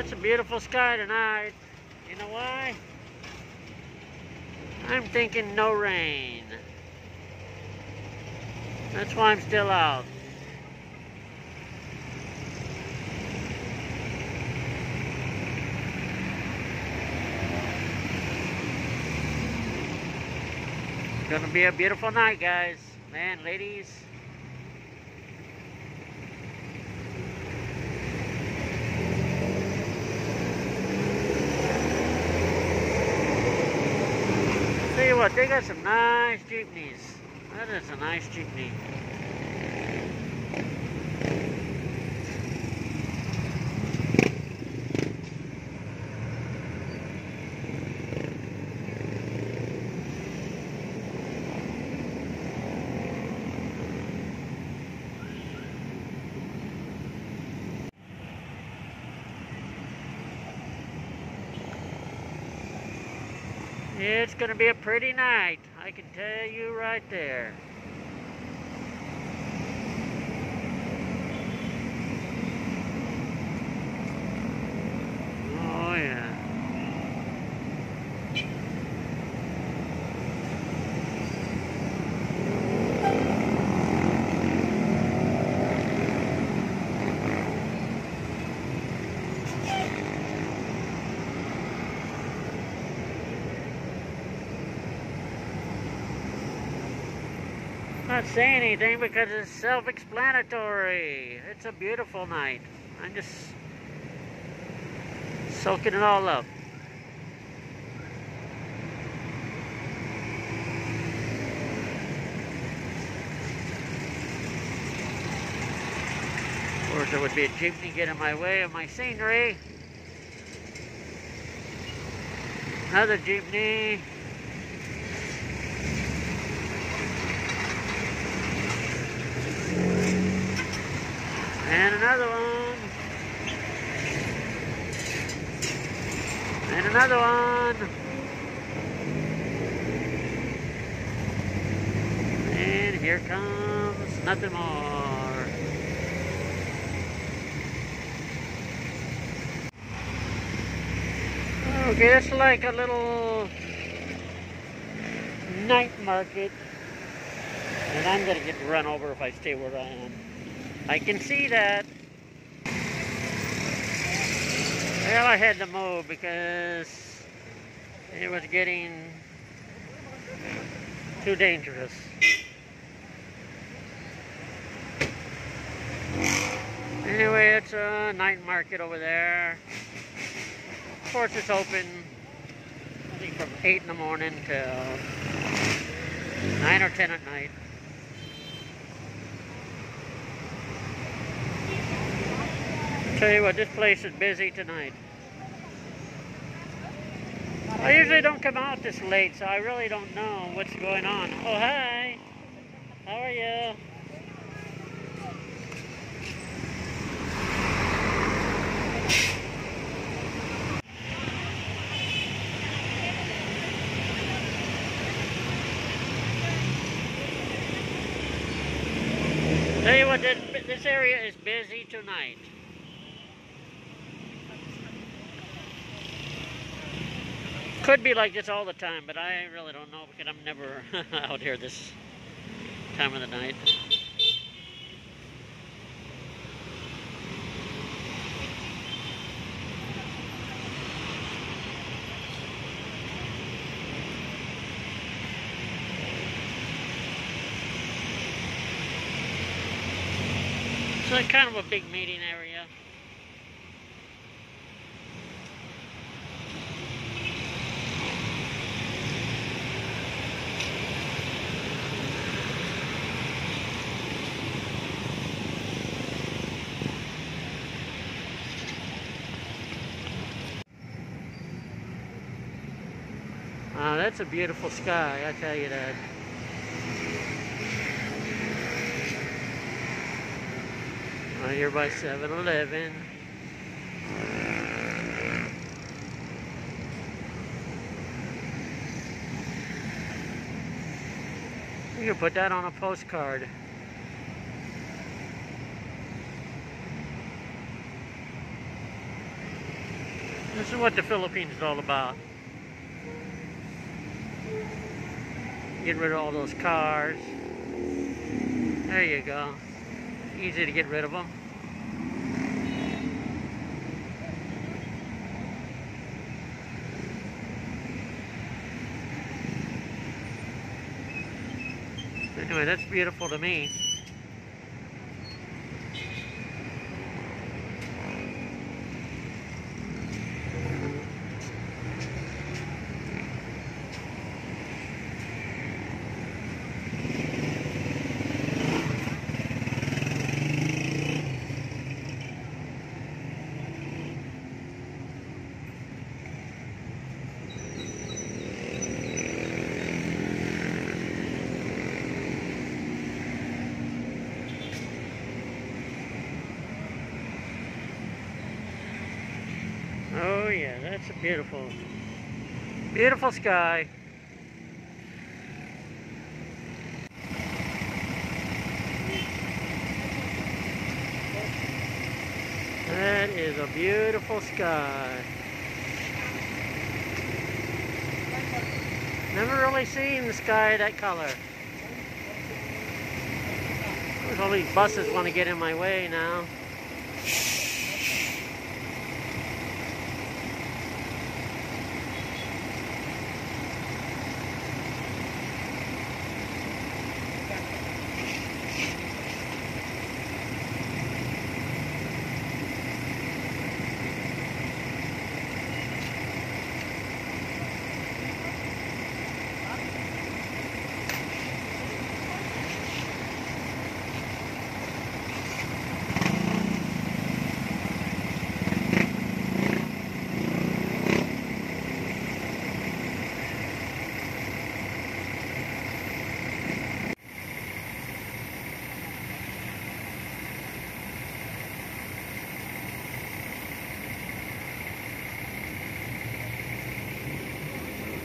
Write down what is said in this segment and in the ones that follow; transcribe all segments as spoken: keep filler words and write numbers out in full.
it's a beautiful sky tonight. You know why? I'm thinking no rain. That's why I'm still out. It's gonna be a beautiful night, guys. Man, ladies. Tell you what, they got some nice jeepneys. That is a nice jeepney. It's going to be a pretty night, I can tell you right there. Oh yeah. Not saying anything because it's self-explanatory. It's a beautiful night. I'm just soaking it all up. Of course, there would be a jeepney getting in my way of my scenery. Another jeepney. And another one. And another one. And here comes nothing more. Okay, it's like a little night market. And I'm going to get run over if I stay where I am. I can see that. Well, I had to move because it was getting too dangerous. Anyway, it's a night market over there. Of course, it's open, I think, from eight in the morning till nine or ten at night. Tell you what, this place is busy tonight. I usually don't come out this late, so I really don't know what's going on. Oh, hi. How are you? Tell you what, this, this area is busy tonight. Could be like this all the time, but I really don't know because I'm never out here this time of the night. So it's kind of a big meeting area. Wow, that's a beautiful sky, I tell you that. Well, you're by seven eleven. You can put that on a postcard. This is what the Philippines is all about. Get rid of all those cars. There you go. Easy to get rid of them. Anyway, that's beautiful to me. Oh yeah, that's a beautiful, beautiful sky. That is a beautiful sky. Never really seen the sky that color. All these buses want to get in my way now.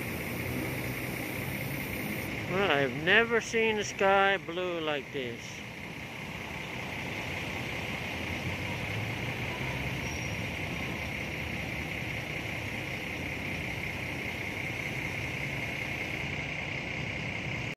Well, I've never seen the sky blue like this.